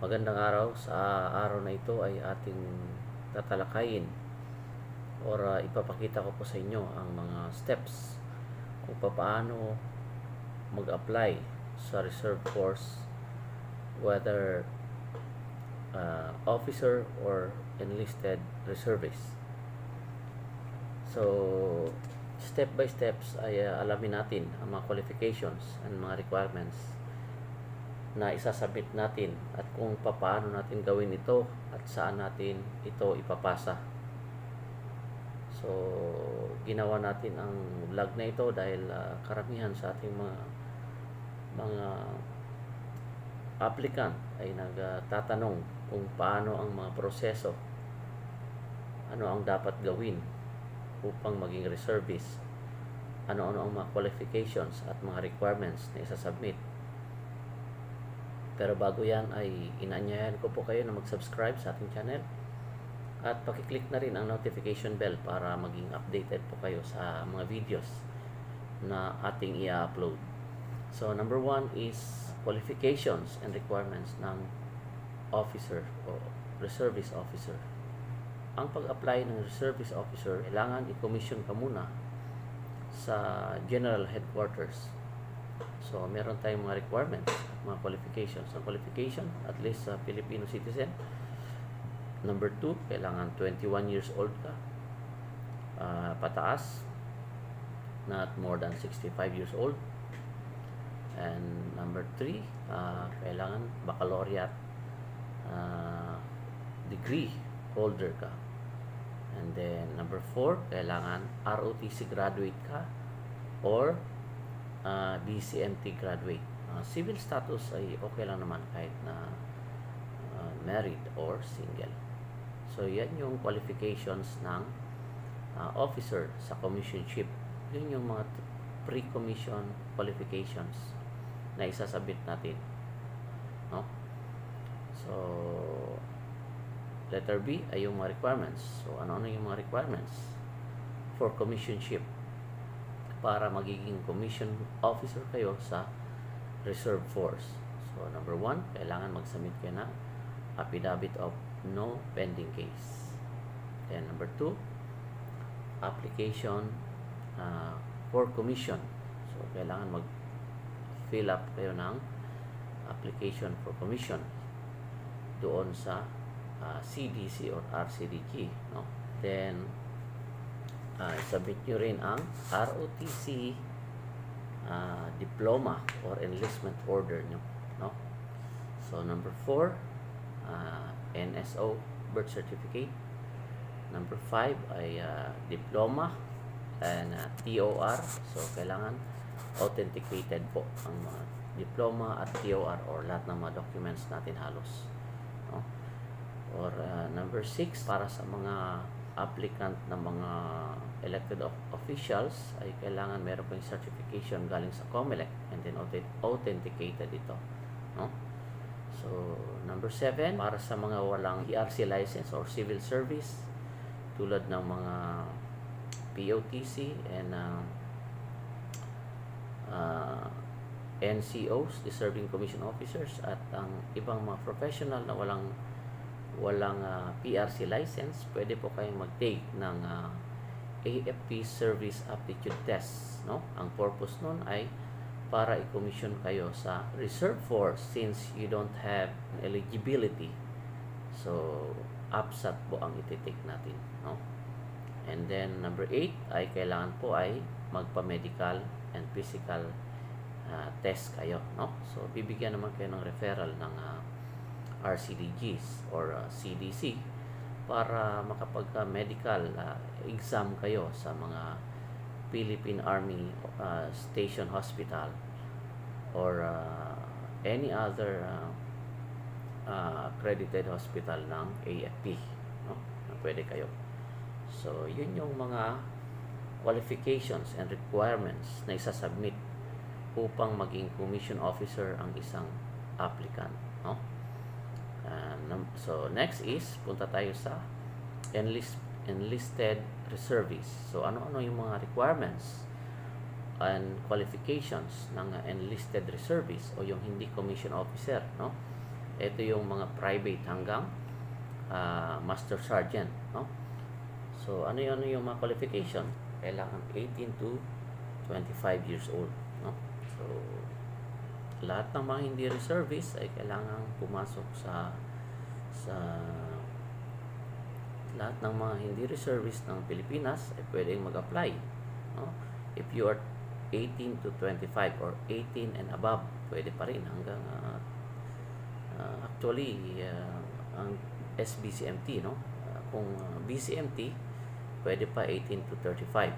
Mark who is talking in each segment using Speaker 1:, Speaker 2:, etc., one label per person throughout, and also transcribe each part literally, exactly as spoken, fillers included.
Speaker 1: Magandang araw. Sa araw na ito ay ating tatalakayin or uh, ipapakita ko po sa inyo ang mga steps kung paano mag-apply sa reserve force, whether uh, officer or enlisted reservist. So, step by steps ay uh, alamin natin ang mga qualifications and mga requirements na isasabit natin at kung paano natin gawin ito at saan natin ito ipapasa. So, ginawa natin ang vlog na ito dahil uh, karamihan sa ating mga mga applicant ay nagtatanong kung paano ang mga proseso, ano ang dapat gawin upang maging reservist, ano-ano ang mga qualifications at mga requirements na isasubmit. Pero bago yan ay inaanyayahan ko po kayo na mag-subscribe sa ating channel at pakiclick na rin ang notification bell para maging updated po kayo sa mga videos na ating i-upload. So number one is qualifications and requirements ng officer o reservist officer. Ang pag-apply ng reservist officer, kailangan i-commission ka muna sa general headquarters. So, meron tayong mga requirements at mga qualifications. Ang qualification, at least sa uh, Filipino citizen. Number two, kailangan twenty-one years old ka. Uh, pataas. Not more than sixty-five years old. And number three, uh, kailangan baccalaureate uh, degree holder ka. And then, number four, kailangan R O T C graduate ka or Uh, B C M T graduate. Uh, civil status ay okay lang naman kahit na uh, married or single. So yan yung qualifications ng uh, officer sa commissionship. Yun yung mga pre-commission qualifications na isasabit natin. No? So letter B ay yung mga requirements. So ano-ano yung mga requirements for commissionship para magiging commission officer kayo sa reserve force. So, number one, kailangan mag-submit kayo ng affidavit of no pending case. Then, number two, application uh, for commission. So, kailangan mag-fill up kayo ng application for commission doon sa uh, C D C or R C D G. No? Then, Uh, submit nyo rin ang R O T C uh, diploma or enlistment order nyo, no? So number four, uh, N S O birth certificate. Number five ay uh, diploma and uh, T O R. So kailangan authenticated po ang mga diploma at T O R or lahat ng mga documents natin halos, no? Or uh, number six, para sa mga applicant ng mga elected officials ay kailangan meron pang certification galing sa COMELEC and then authenticated ito, no? So number seven, para sa mga walang P R C license or civil service tulad ng mga P O T C and uh, uh, N C Os, deserving commission officers, at ang ibang mga professional na walang walang uh, P R C license, pwede po kayong mag-take ng uh, A F P Service Aptitude Test, no? Ang purpose nun ay para i-commission kayo sa reserve force since you don't have eligibility. So, APSAT po ang iti-take natin, no? And then, number eight ay kailangan po ay magpa-medical and physical uh, test kayo, no? So, bibigyan naman kayo ng referral ng uh, R C D Gs or uh, C D C para makapagka-medical uh, exam kayo sa mga Philippine Army uh, Station Hospital or uh, any other uh, uh, accredited hospital ng A F P, no? Na pwede kayo. So, yun yung mga qualifications and requirements na isasubmit upang maging commission officer ang isang applicant, no? Uh, so next is punta tayo sa enlist, enlisted reservist. So ano-ano yung mga requirements and qualifications ng uh, enlisted reservist o yung hindi commission officer, no? Ito yung mga private hanggang uh, master sergeant, no? So ano yung, ano yung mga qualification? Kailangan eighteen to twenty-five years old, no? So lahat ng mga hindi reservist ay kailangan pumasok sa sa lahat ng mga hindi reservist ng Pilipinas ay pwedeng mag-apply, no? If you are eighteen to twenty-five or eighteen and above, pwede pa rin hanggang uh, uh, actually uh, ang S B C M T, no? Uh, kung uh, B C M T, pwede pa eighteen to thirty-five.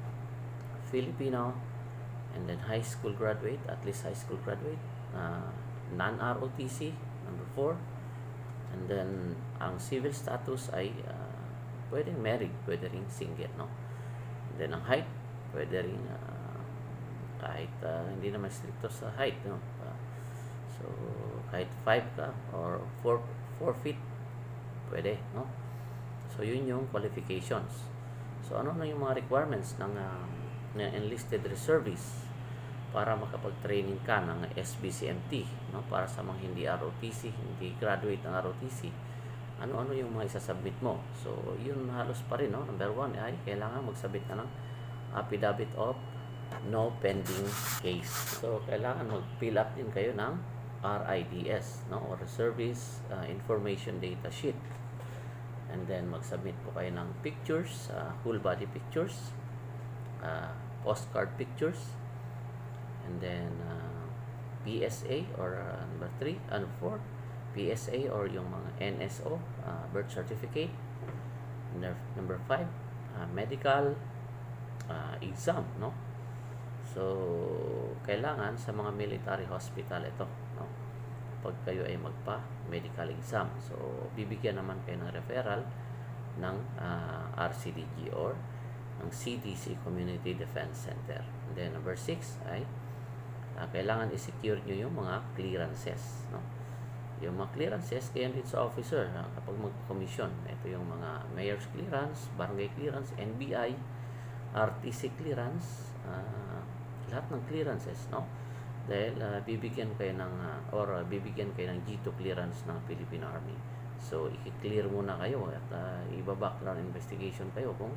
Speaker 1: Filipino and then high school graduate, at least high school graduate, uh, non-R O T C, number four. And then ang civil status ay uh, pwedeng married, pwede ring single, no? And then ang height, pwede ring uh, kahit uh, hindi naman stricto sa height, no? Uh, so kahit five ka or four feet, pwede, no? So yun yung qualifications. So ano na yung mga requirements ng uh, ng enlisted reservists para makapag-training ka ng S B C M T, no? Para sa mga hindi R O T C, hindi graduate ng R O T C, ano-ano yung mga isasubmit mo. So yun halos pa rin, no? Number one ay kailangan magsubmit ka ng affidavit of no pending case. So kailangan mag-fill up din kayo ng R I D S, no? Or Reservist uh, Information Data Sheet. And then magsubmit po kayo ng pictures, uh, whole body pictures, uh, postcard pictures, and then uh, P S A or uh, number three, and four, P S A or yung mga N S O, uh, birth certificate. Number five, uh, medical uh, exam, no? So kailangan sa mga military hospital ito, no? Pag kayo ay magpa-medical exam, so bibigyan naman kayo ng referral ng uh, R C D G or ng C D C, Community Defense Center. And then number six ay uh, kailangan i-secure nyo yung mga clearances, no? Yung mga clearances, kaya din sa officer uh, kapag mag-commission. Ito yung mga mayor's clearance, barangay clearance, N B I, R T C clearance, uh, lahat ng clearances, no? Dahil uh, bibigyan kayo ng uh, or uh, bibigyan kayo ng G two clearance ng Philippine Army. So i-clear muna kayo at uh, iba-background investigation kayo kung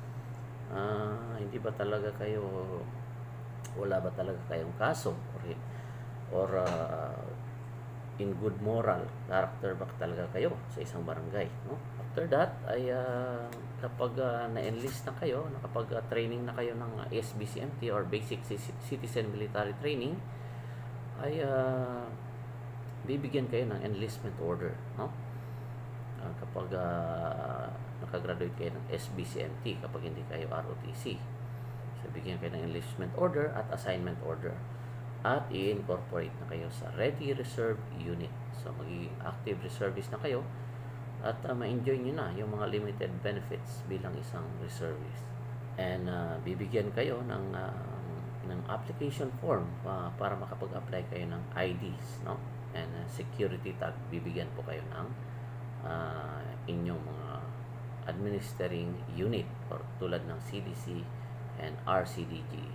Speaker 1: uh, hindi ba talaga kayo, wala ba talaga kayong kaso or, or uh, in good moral character ba talaga kayo sa isang barangay, no? After that ay uh, kapag uh, na-enlist na kayo, nakapag uh, training na kayo ng uh, S B C M T or Basic Citizen Military Training, ay uh, bibigyan kayo ng enlistment order, no? Uh, kapag uh, nakagraduate kayo ng S B C M T, kapag hindi kayo R O T C, so bigyan kayo ng enlistment order at assignment order, at i-incorporate na kayo sa Ready Reserve Unit. So magiging active reservist na kayo at uh, ma-enjoy nyo na yung mga limited benefits bilang isang reservist. And uh, bibigyan kayo ng uh, ng application form uh, para makapag-apply kayo ng I Ds, no? And uh, security tag, bibigyan po kayo ng uh, inyong mga administering unit or tulad ng C D C and R C D G.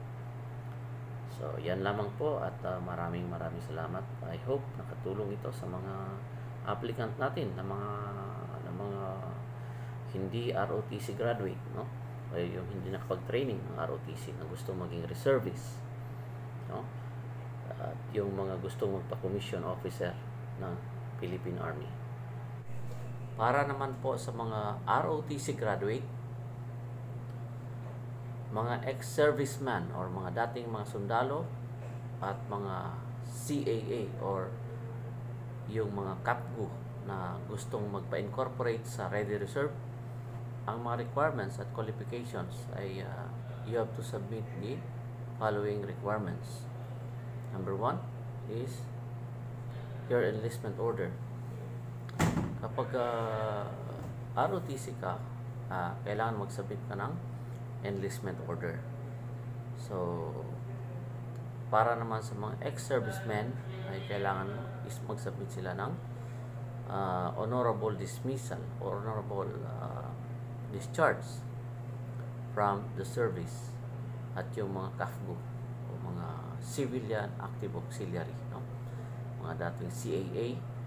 Speaker 1: So yan lamang po at uh, maraming maraming salamat. I hope nakatulong ito sa mga applicant natin na mga na mga hindi R O T C graduate, no? O yung hindi nakapag-training ng R O T C na gusto maging reservist, no? At yung mga gusto magpa-commission officer ng Philippine Army. Para naman po sa mga R O T C graduate, mga ex-serviceman or mga dating mga sundalo at mga C A A or yung mga CAPGU na gustong magpa-incorporate sa Ready Reserve, ang mga requirements at qualifications ay uh, you have to submit the following requirements. Number one is your enlistment order. Kapag uh, R O T C ka, uh, kailangan mag-submit ka ng enlistment order. So para naman sa mga ex-servicemen ay kailangan is mag-submit sila ng uh, honorable dismissal or honorable uh, discharge from the service, at yung mga C A F G U o mga civilian active auxiliary, no? Mga dating C A A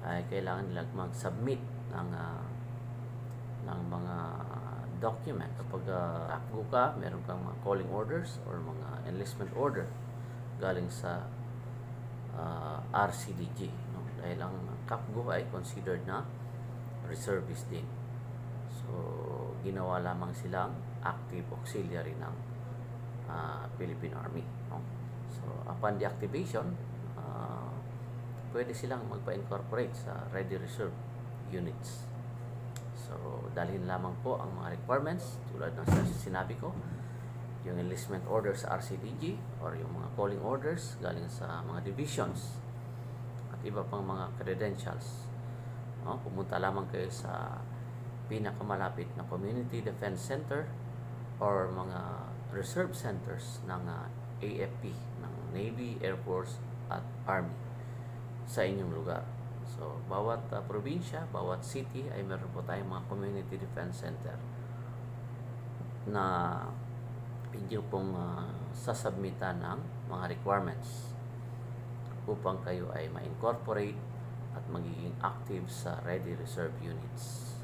Speaker 1: ay kailangan nila mag-submit ng uh, ng mga document. Kapag uh, APGO ka, meron kang mga calling orders or mga enlistment order galing sa uh, R C D G, no? Dahil ang CAPGO ay considered na reservist din. So, ginawa lamang silang active auxiliary ng uh, Philippine Army, no? So, upon deactivation, uh, pwede silang magpa-incorporate sa Ready Reserve units. So, dalhin lamang po ang mga requirements tulad ng sinabi ko, yung enlistment order sa R C D G or yung mga calling orders galing sa mga divisions at iba pang mga credentials. No? Pumunta lamang kayo sa pinakamalapit na Community Defense Center or mga reserve centers ng uh, A F P, ng Navy, Air Force at Army sa inyong lugar. So, bawat uh, probinsya, bawat city ay meron po tayong mga community defense center na inyo pong uh, sasubmitan ng mga requirements upang kayo ay ma-incorporate at magiging active sa Ready Reserve units.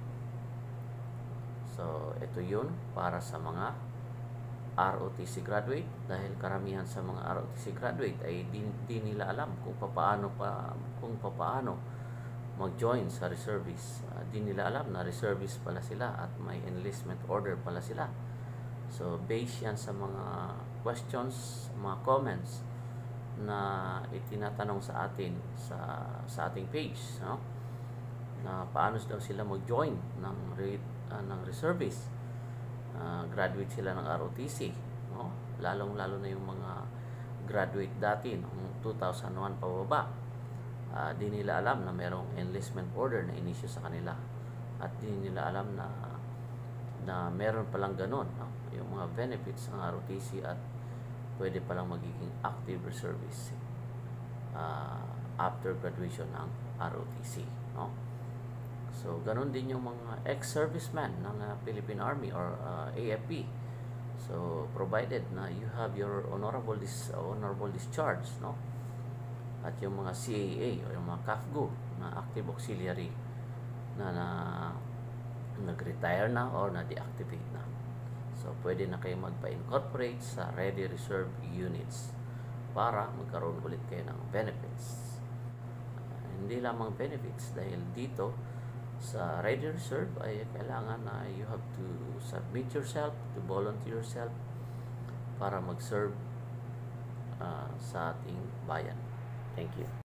Speaker 1: So, ito yun para sa mga R O T C graduate, dahil karamihan sa mga R O T C graduate ay di, di nila alam kung paano pa kung paano mag-join sa reservice. Uh, di nila alam na reservist pala sila at may enlistment order pala sila. So based yan sa mga questions, mga comments na itinatanong sa atin sa sa ating page, no? Na paano daw sila mag-join ng uh, ng reservist. Uh, graduate sila ng R O T C, no? Lalong-lalo na yung mga graduate dati noong two thousand one pababa. Uh, di nila alam na merong enlistment order na inisyu sa kanila at di nila alam na na meron palang ganun, no? Yung mga benefits ng R O T C at pwede palang magiging active reservist uh, after graduation ng R O T C, no? So, ganun din yung mga ex-servicemen ng uh, Philippine Army or uh, A F P. So, provided na you have your honorable dis uh, honorable discharge, no? At yung mga C A A o yung mga CAFGO na active auxiliary na, na nag-retire na or na-deactivate na. So, pwede na kayo magpa-incorporate sa Ready Reserve units para magkaroon ulit kayo ng benefits. Uh, hindi lamang benefits dahil dito sa Ready Reserve ay kailangan na you have to submit yourself, to volunteer yourself para mag-serve uh, sa ating bayan. Thank you.